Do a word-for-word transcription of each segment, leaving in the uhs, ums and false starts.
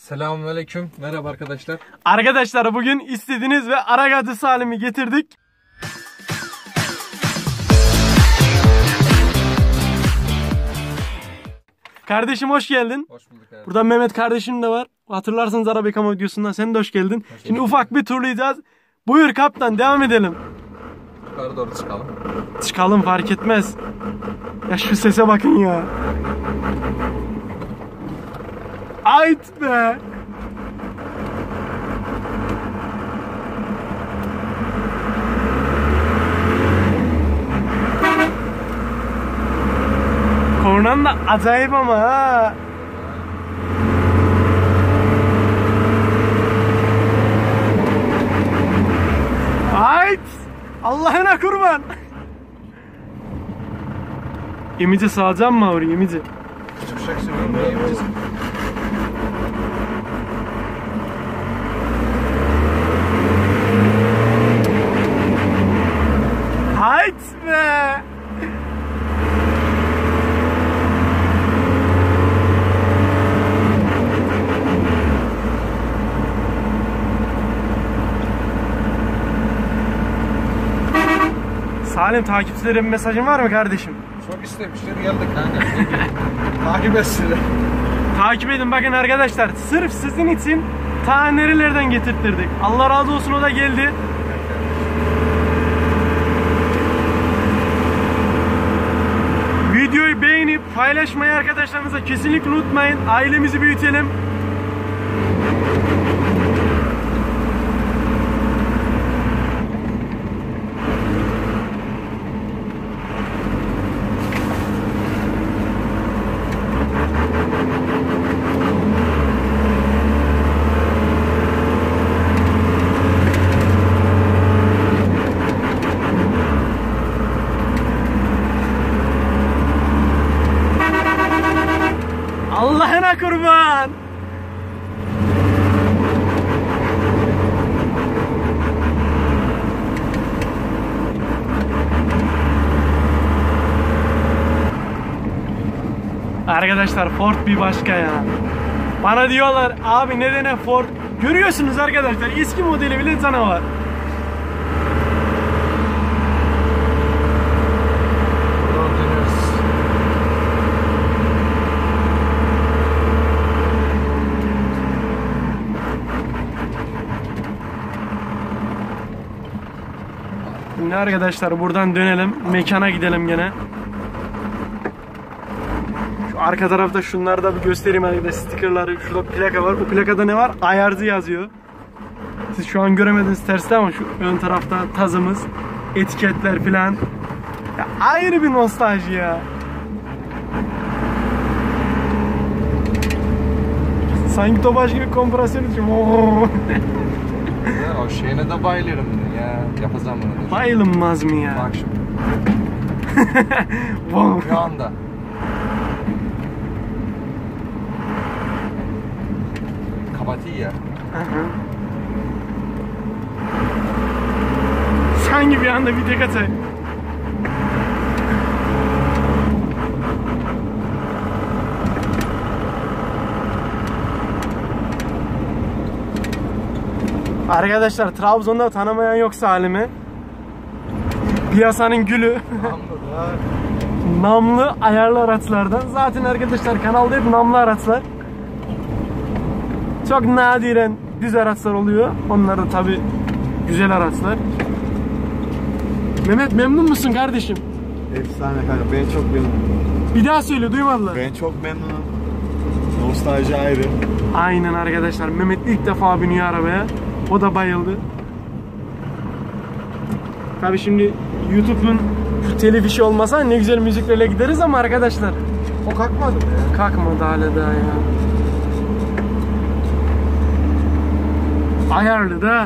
Selamünaleyküm. Merhaba arkadaşlar. Arkadaşlar bugün istediğiniz ve Aragazı Salim'i getirdik. Kardeşim hoş geldin. Hoş bulduk abi. Burada Mehmet kardeşim de var. Hatırlarsanız araba yıkama videosundan sen de hoş geldin. Hoş Şimdi ufak bir turlayacağız. Buyur kaptan, devam edelim. Yukarı doğru çıkalım. Çıkalım, fark etmez. Ya şu sese bakın ya. Ayt be. Kornan da acayip ama ha. Ayt. Allah'ına kurban. Yemici sağacağım mı oraya yemici? Çıkacaksın oğlum, yemeyeceğiz. Hayt be. Salim, takipçilere bir mesajın var mı kardeşim? Çok istemişler, geldik kanka. Takip etsinler. Takip edin bakın arkadaşlar, sırf sizin için ta nerelerden getirttirdik. Allah razı olsun, o da geldi. Videoyu beğenip paylaşmayı arkadaşlarınıza kesinlikle unutmayın. Ailemizi büyütelim. Allah'ına kurban. Arkadaşlar Ford bir başka ya. Bana diyorlar abi neden Ford? Görüyorsunuz arkadaşlar, eski modeli bile canavar. Şimdi arkadaşlar buradan dönelim, mekana gidelim gene. Şu arka tarafta şunları da bir göstereyim arkadaşlar, stickerları. Şurada plaka var, o plakada ne var? Ayarcı yazıyor. Siz şu an göremediniz terste ama şu ön tarafta tazımız, etiketler filan. Ya ayrı bir nostalji ya. Sanki Tofaş gibi kompresyon için. Ya, o şeyine de bayılırım ya. Yapacağım bunu. Bayılınmaz mı ya? Bak şimdi. Wow. Şu anda. Kapatıyor ya. Sanki bir anda bir tek atay. Arkadaşlar Trabzon'da tanımayan yok Salim'i. Piyasanın gülü. Namlı ayarlı araçlardan. Zaten arkadaşlar kanalda hep namlı araçlar. Çok nadiren düz araçlar oluyor. Onlar da tabi güzel araçlar. Mehmet, memnun musun kardeşim? Efsane kanka, ben çok memnunum. Bir daha söyle, duymadılar. Ben çok memnunum. Nostalji ayrı. Aynen arkadaşlar, Mehmet ilk defa biniyor arabaya. O da bayıldı. Tabi şimdi YouTube'un şu telif işi olmasa ne güzel müziklerle gideriz ama arkadaşlar. O kalkmadı mı ya? Kalkmadı hala daha ya. Ayarlı da.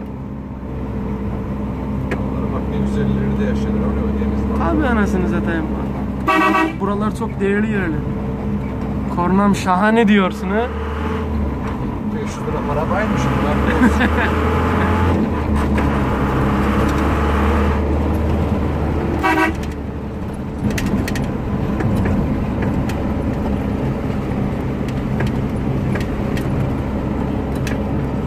Bak ne güzelleri de yaşadılar oraya ödeyemiz var. Abi anasını satayım. Buralar çok değerli yerler. Kornam şahane diyorsun ha. beş yüz lira para baymış bunlar.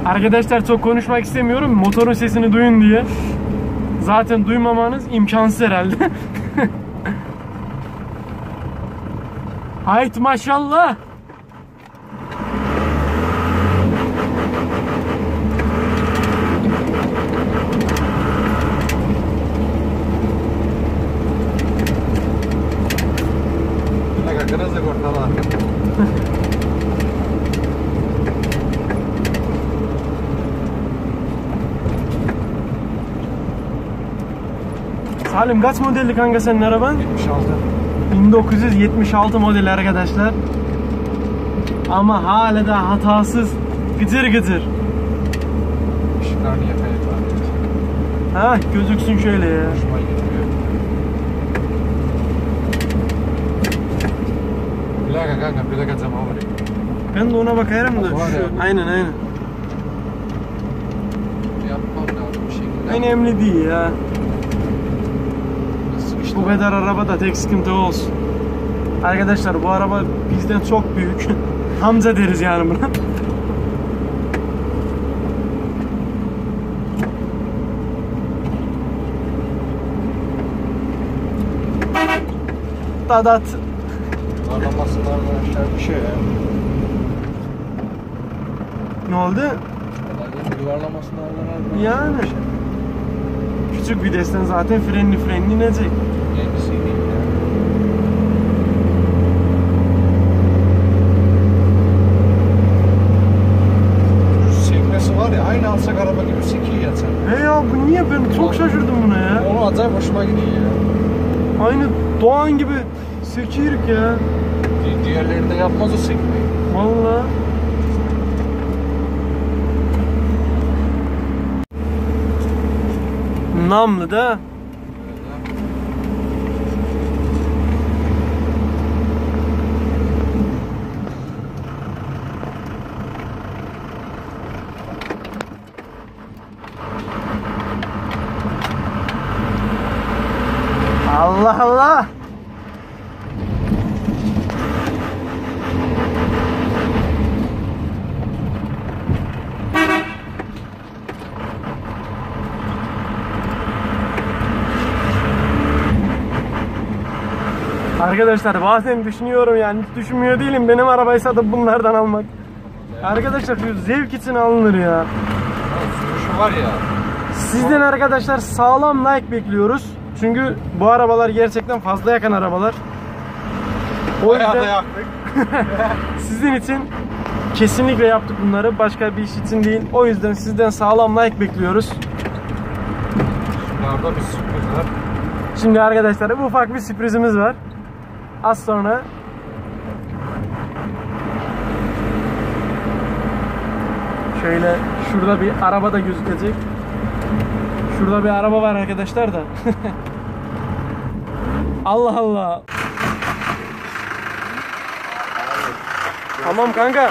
Arkadaşlar çok konuşmak istemiyorum. Motorun sesini duyun diye. Zaten duymamanız imkansız herhalde. Hayt maşallah. Grazie cortala. Salim kaç modelli kanka senin araban? yetmiş altı. bin dokuz yüz yetmiş altı model arkadaşlar. Ama hala da hatasız. Gıcır gıcır. Işıklarını yakayım bari. Ha gözüksün şöyle ya. Hoşuma gidiyor. Plaka kanka, plaka cama var. Ben de ona bakarım da. Var Şu, ya. aynen aynen. Yapmam lazım bir şekilde. Önemli değil ya. Sıkıştı. Bu kadar araba da tek sıkıntı olsun. Arkadaşlar bu araba bizden çok büyük. Hamza deriz yani buna. Dadat. Yuvarlamasınlardan aşağı bir şey ya. Ne oldu? Yuvarlamasınlardan Yani. Küçük vitesten zaten frenli frenli inecek. Yenisi değil ya. Şu sekmesi var ya, aynı alsak araba gibi sekiyor ya sen. He ya bu niye, ben çok şaşırdım buna ya. Onu acayip hoşuma gidiyor ya. Aynı Doğan gibi sekirik ya. Di- Diğerleri de yapmaz o sekmeyi. Vallahi. Namlı da. Allah Allah. Arkadaşlar bazen düşünüyorum, yani hiç düşünmüyor değilim, benim arabayı satıp bunlardan almak. Arkadaşlar şu zevk için alınır ya. Şu var ya. Sizden arkadaşlar sağlam like bekliyoruz. Çünkü bu arabalar gerçekten fazla yakan arabalar. O Bayağı da yüzden yaktık. sizin için kesinlikle yaptık bunları. Başka bir iş için değil. O yüzden sizden sağlam like bekliyoruz. Şunlarda bir sürpriz var. Şimdi arkadaşlar ufak bir sürprizimiz var. Az sonra şöyle şurada bir araba da gözükecek. Şurada bir araba var arkadaşlar da. Allah Allah. Tamam kanka.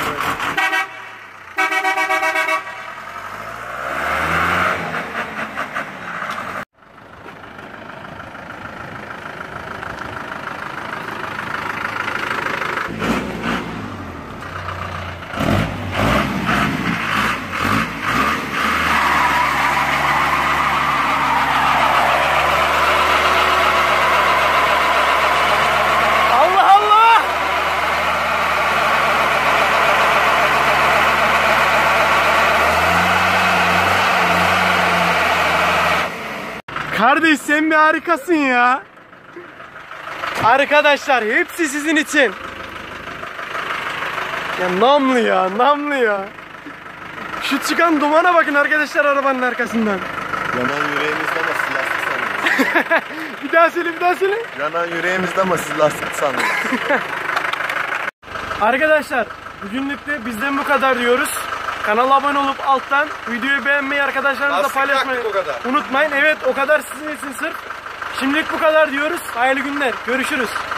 Allah Allah. Kardeş sen bir harikasın ya. Arkadaşlar hepsi sizin için. Ya namlı ya, namlı ya. Şu çıkan dumana bakın arkadaşlar arabanın arkasından. Yanan yüreğimizde ama siz lastik sanıyorsunuz. Bir daha söyle, bir daha söyle. Yanan yüreğimizde ama siz lastik sanıyorsunuz. Arkadaşlar bugünlük de bizden bu kadar diyoruz. Kanala abone olup alttan videoyu beğenmeyi, arkadaşlarınızla Lastik paylaşmayı yaktık o kadar. unutmayın. Evet, o kadar sizin için sırf. Şimdilik bu kadar diyoruz. Hayırlı günler. Görüşürüz.